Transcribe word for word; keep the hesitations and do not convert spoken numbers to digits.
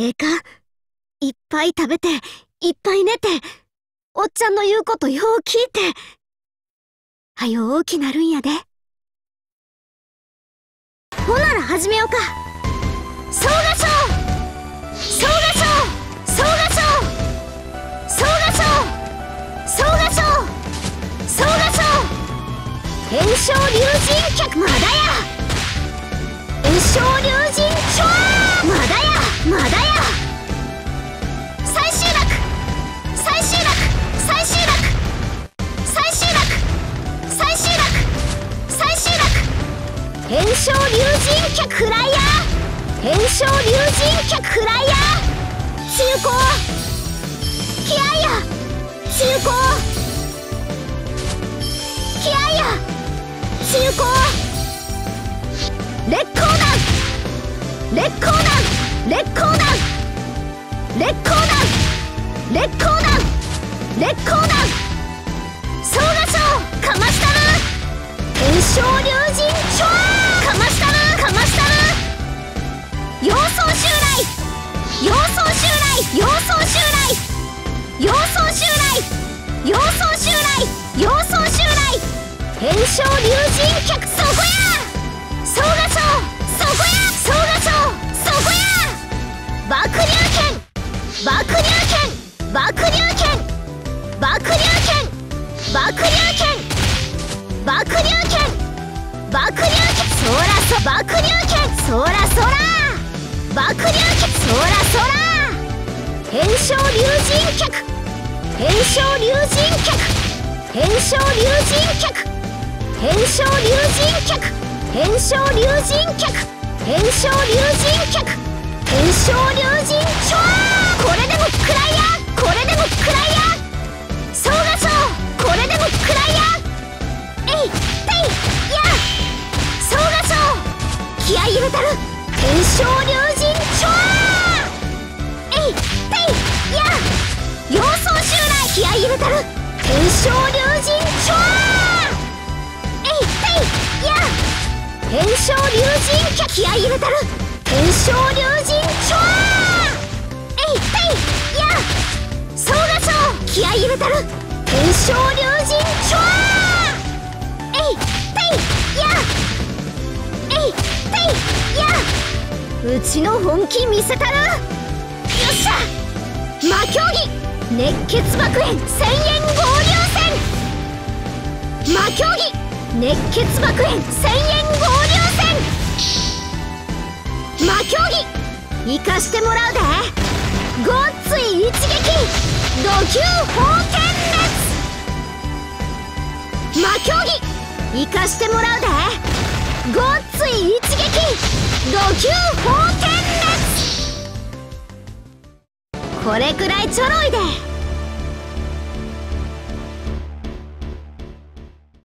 ええか、いっぱい食べて、いっぱい寝て、おっちゃんの言うことよう聞いて、はよ大きなるんやで。ほなら始めようか。総合賞総合賞総合賞総合賞総合賞総合賞炎症龍神脚まだや炎症龍神ちょーまだやまだや最終楽最終楽最終楽最終楽最終楽最終楽炎症龍神脚フライヤー炎症龍神脚フライヤー中高気合いや中高気合いや中高烈光弾烈光弾烈光弾烈光弾烈光弾烈光弾総合賞かましたる炎症龍神ちょーかましたるかましたる妖装襲来妖装襲来妖装襲来妖装襲来妖装襲来妖装襲来炎症龍神脚そこや総合賞そこや総合賞そこや爆竜拳爆竜拳爆竜拳爆竜拳爆竜拳爆竜拳爆竜拳そらそ爆竜拳そらそら爆竜脚そらそら炎症龍神脚炎症龍神脚炎症龍神脚炎症龍神脚炎症龍神脚炎症龍神脚炎症龍神ちょーこれでもクライヤーこれでもクライヤー総合賞これでもクライヤーえいていや総合賞気合い入れたる炎症龍神ちょーえいていや妖装襲来気合い入れたる炎症龍神ちょーえいていや炎症龍神脚気合い入れたる炎症龍神ちょーえいていや総合賞気合い入れたる炎症龍神ちょーえいていやえいていやうちの本気見せたるよっしゃ魔競技熱血爆炎千円合流戦魔競技熱血爆炎千円合流戦魔競技行かしてもらうでごっつい一撃土球砲天熱魔競技行かしてもらうでごっつい一撃土球砲天熱これくらいちょろいで